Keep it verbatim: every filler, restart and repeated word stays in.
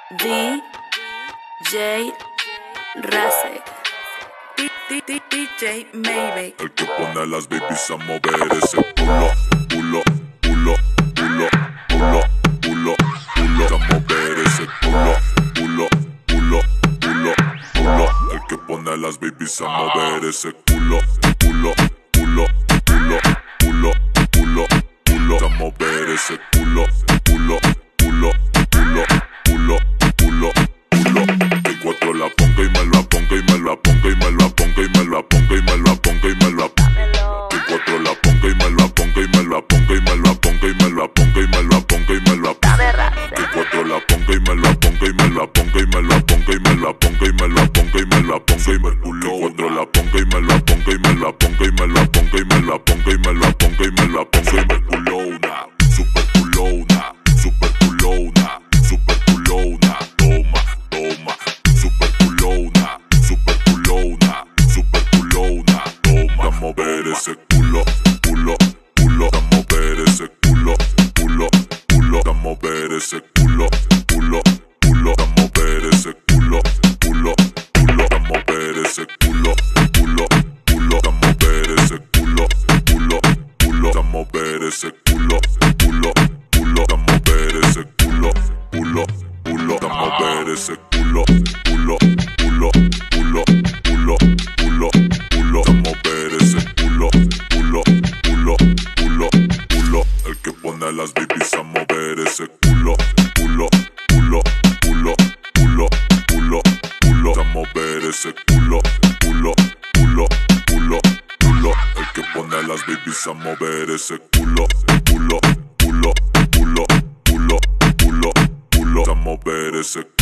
D J Rasek, D J Maybe. El que pone a las babies a mover ese culo, culo, culo, culo, culo, culo, culo. A mover ese culo, culo, culo, culo, culo. El que pone a las babies a mover ese culo, culo, culo, culo, culo, culo, culo. A mover ese culo, culo, culo, culo, culo, culo, culo. Que cuatro la ponga y me la ponga y me la ponga y me la ponga y me la ponga y me la ponga y me la ponga. Que cuatro la ponga y me la ponga y me la ponga y me la ponga y me la ponga y me la ponga y me la ponga. Que cuatro la ponga y me la ponga y me la ponga y me la ponga y me la ponga y me la ponga y me la ponga y me culo. Cuatro la ponga y me la ponga y me la ponga y me la ponga y me la ponga y me la ponga y me la ponga y me culona, super culona, super culona, super culona. Toma, toma, super culona, super culona, super culona. Toma, a mover ese culo, culo, culo, a mover ese culo, culo, culo, a mover ese culo, culo, culo, a mover ese culo, culo, culo, a mover ese culo, culo, culo, a mover ese culo, culo, culo, a mover ese culo, culo, culo, a mover ese culo, culo, culo, a mover ese culo, culo, culo, culo, culo, culo, culo, a mover ese culo, culo, culo, culo, culo. El que pone a las babies a mover ese culo, culo, culo, culo, culo, culo, culo, a mover ese culo, culo, culo, culo, culo. El que pone a las babies a mover ese culo, culo, culo, culo, culo, culo, culo, a mover ese